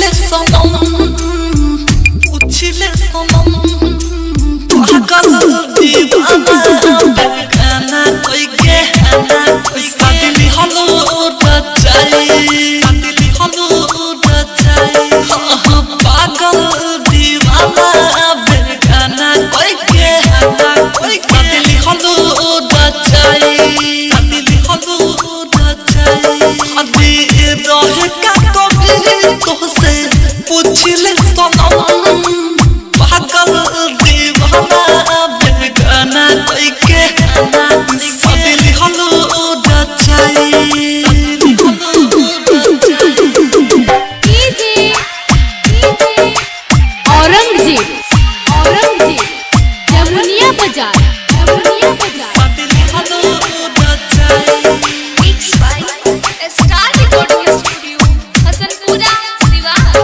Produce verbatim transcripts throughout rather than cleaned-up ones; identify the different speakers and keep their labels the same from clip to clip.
Speaker 1: पूछले सनम पूछले सनम पागल दीवाना बेगाना कोई के आना कोई सादिली हलो रचाई सादिली हलो रचाई पागल दीवाना बेगाना कोई के आना कोई सादिली हलो रचाई सादिली हलो रचाई अभी रहे का कभी तुझसे पूछले सनम पागल दीवाना बेगाना कोई के आना सादिली हलो रचाई सादिली हलो
Speaker 2: कीजिए औरंगजेब औरंगजेब जमुनिया बाजार जमुनिया बाजार
Speaker 1: सादिली हलो रचाई
Speaker 2: mix by star recording studio Hasanpura Siwan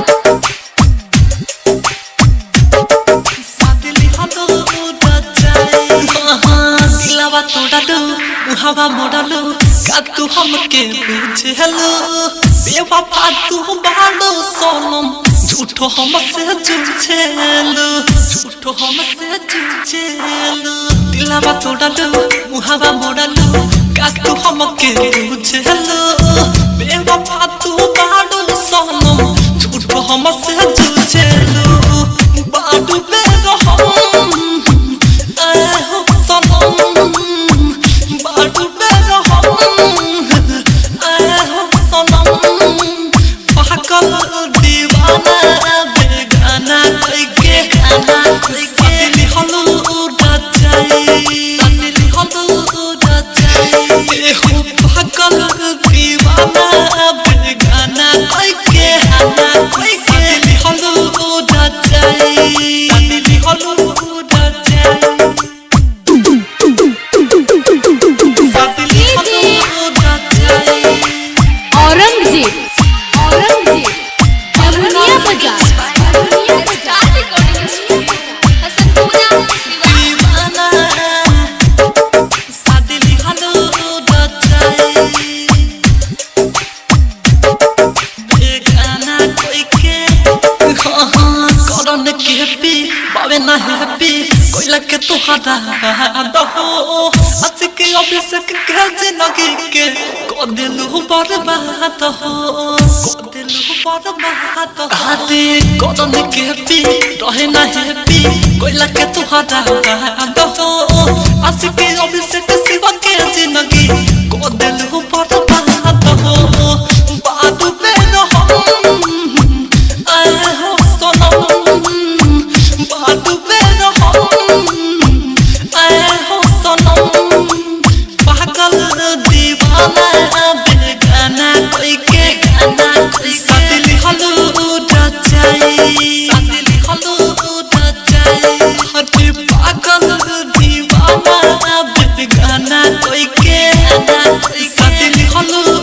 Speaker 1: सादिली हलो रचाई दिलवा तोड़लो मुहावा मोड़लो का तू हमके बुझलो बेवफा तू बाड़ो सोनम झूठो हमसे झूठेलो झूठो हमसे झूठेलो दिलवा तोड़लो मुहावा मोड़लो का तू हमके बुझलो बेवफा तू बाड़ो सोनम झूठो हमसे झूठेलो बाडू बेरो हम आए हो सनम बाडू बेरो हम आए हो सनम पागल दीवाना बेगाना कोई के आना कोई सादिली हलो रचाई सादिली हलो रचाई हो पागल दीवाना बेगाना कोई के आना कोई सादिली हलो रचाई सादिली हलो रचाई सादिली हलो रचाई
Speaker 2: औरंगजेब औरंगजेब जमुनिया बाजार Jamuniya star recording studio Hasanpura Siwan
Speaker 1: दीवाना सादिली हलो रचाई बेगाना कोई के हाँ हाँ करन के हैप्पी बावे ना हैप्पी कोई लगे तुहरा दहो अस्क अभिषेक के जिंदगी के को दिलु बर्बाद हो को दिलु बर्बाद हो आते करन के हैप्पी रहे ना हैप्पी कोई लगे तुहरा दहो अस्क अभिषेक शिवा के जिंदगी को दिलु बर्बाद हो बादू बेरो हम आए हो सनम बादू बेरो हम आए हो सनम पागल दीवाना बेगाना कोई के गाना कोई सादिली हलो रचाई सादिली हलो रचाई हटे पागल दीवाना बेगाना कोई के गाना कोई सादिली हलो